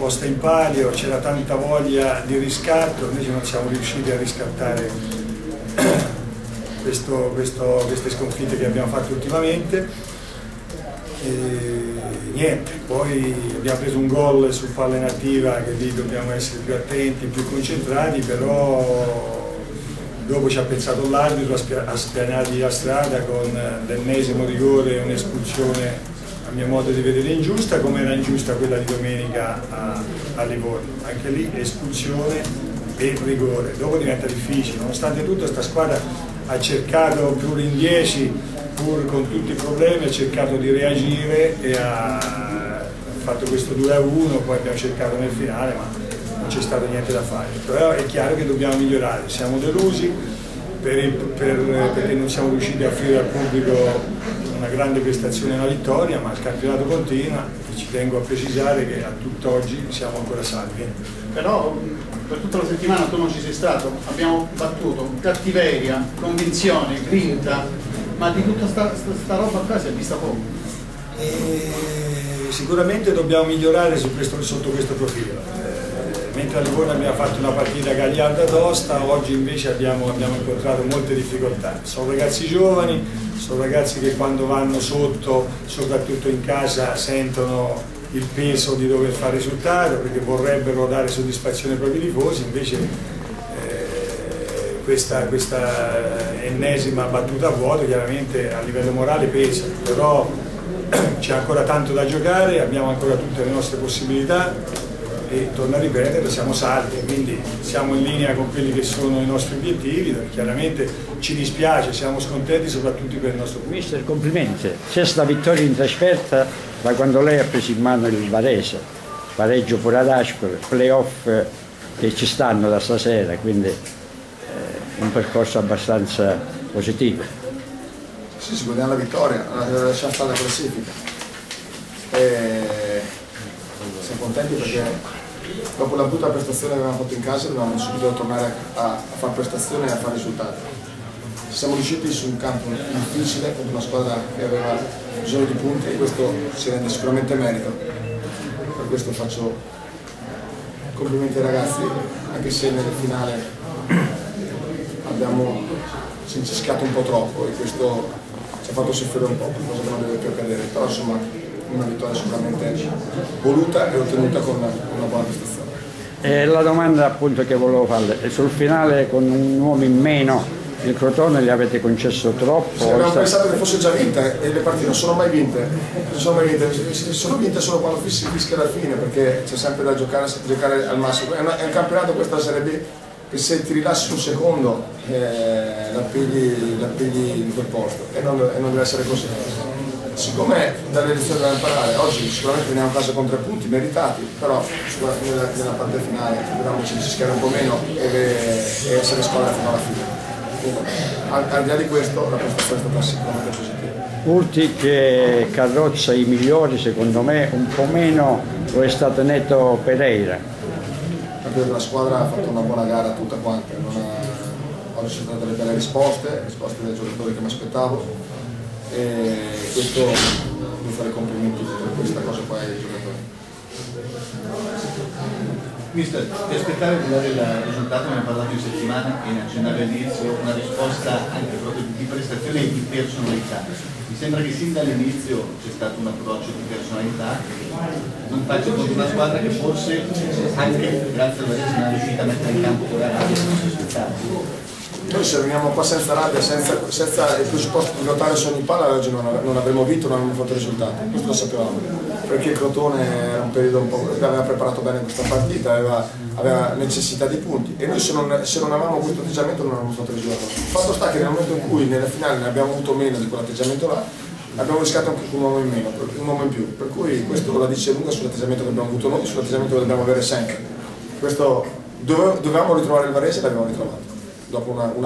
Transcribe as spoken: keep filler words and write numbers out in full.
posta in palio, c'era tanta voglia di riscatto, invece non siamo riusciti a riscattare questo, questo, queste sconfitte che abbiamo fatto ultimamente. E niente, poi abbiamo preso un gol su palla inattiva, che lì dobbiamo essere più attenti, più concentrati, però dopo ci ha pensato l'arbitro a spianargli la strada con l'ennesimo rigore e un'espulsione a mio modo di vedere ingiusta, come era ingiusta quella di domenica a, a Livorno. Anche lì espulsione e rigore, dopo diventa difficile. Nonostante tutto questa squadra ha cercato pur in dieci, pur con tutti i problemi, ha cercato di reagire e ha fatto questo due a uno, poi abbiamo cercato nel finale, ma non c'è stato niente da fare. Però è chiaro che dobbiamo migliorare, siamo delusi per il, per, perché non siamo riusciti a offrire al pubblico una grande prestazione e una vittoria, ma il campionato continua e ci tengo a precisare che a tutt'oggi siamo ancora salvi. Però per tutta la settimana tu non ci sei stato, abbiamo battuto cattiveria, convinzione, grinta, ma di tutta sta, sta, sta roba qua si è vista poco. E sicuramente dobbiamo migliorare su questo, sotto questo profilo. Eh, mentre a Livorno abbiamo fatto una partita gagliarda tosta, oggi invece abbiamo, abbiamo incontrato molte difficoltà. Sono ragazzi giovani, sono ragazzi che quando vanno sotto, soprattutto in casa, sentono il peso di dover fare risultato perché vorrebbero dare soddisfazione ai propri tifosi, invece eh, questa, questa ennesima battuta a vuoto chiaramente a livello morale pesa, però c'è ancora tanto da giocare, abbiamo ancora tutte le nostre possibilità e torno a ripetere, siamo salvi, quindi siamo in linea con quelli che sono i nostri obiettivi. Chiaramente ci dispiace, siamo scontenti soprattutto per il nostro pubblico. Mister, complimenti, sesta vittoria in trasferta da quando lei ha preso in mano il Varese, pareggio pure ad Aspro, playoff che ci stanno da stasera, quindi eh, un percorso abbastanza positivo. Sì, si guadagna la vittoria, lasciamo stare la classifica. E siamo contenti perché dopo la brutta prestazione che abbiamo fatto in casa dobbiamo subito tornare a, a fare prestazione e a fare risultati. Siamo riusciti su un campo difficile contro una squadra che aveva bisogno di punti e questo si rende sicuramente merito. Per questo faccio complimenti ai ragazzi, anche se nel finale abbiamo cincischiato un po' troppo e questo ci ha fatto soffrire un po', cosa che non deve più accadere, però insomma una vittoria sicuramente voluta e ottenuta con una buona prestazione. E la domanda appunto che volevo farle, sul finale con un uomo in meno il Crotone gli avete concesso troppo? Sì, abbiamo pensato che fosse già vinta e le partite non sono mai vinte, non sono mai vinte, sono vinte solo quando si fischia alla fine perché c'è sempre da giocare, giocare al massimo. È, una, è un campionato, questa Serie B, che se ti rilassi un secondo eh, la, pigli, la pigli in quel posto e non, e non deve essere così. Siccome dalle lezioni dobbiamo imparare, oggi sicuramente veniamo a casa con tre punti meritati, però nella, nella parte finale dobbiamo fischiare un po' meno e, e essere squadra fino alla fine. Al, al di là di questo la prestazione è stata sicuramente positiva. Urtic e Carrozza i migliori secondo me, un po' meno lo è stato netto Pereira. Credo che la squadra ha fatto una buona gara tutta quanta, non ha, oggi sono state delle belle risposte, risposte dai giocatori che mi aspettavo e questo devo fare complimenti per questa cosa qua ai giocatori. Mister, ti aspettavi di dare il risultato, ne hai parlato in settimana e ne accennavi all'inizio, una risposta anche proprio di prestazione e di personalità. Mi sembra che sin dall'inizio c'è stato un approccio di personalità, non faccio contro una squadra che forse anche grazie al Varese non è riuscita a mettere in campo quella rabbia che non si aspettava. Noi se veniamo qua senza rabbia, senza, senza il presupposto di lottare su ogni palla, oggi non, non avremmo vinto, non avremmo fatto risultati, questo lo sapevamo, perché il Crotone era un periodo un po', aveva preparato bene questa partita, aveva, aveva necessità di punti e noi se non, se non avevamo questo atteggiamento non avremmo fatto risultato. Il fatto sta che nel momento in cui nella finale ne abbiamo avuto meno di quell'atteggiamento là, abbiamo rischiato anche un uomo in meno, un uomo in più, per cui questo la dice lunga sull'atteggiamento che abbiamo avuto noi, sull'atteggiamento che dobbiamo avere sempre. Questo, dove, dovevamo ritrovare il Varese e l'abbiamo ritrovato. Dopo una, una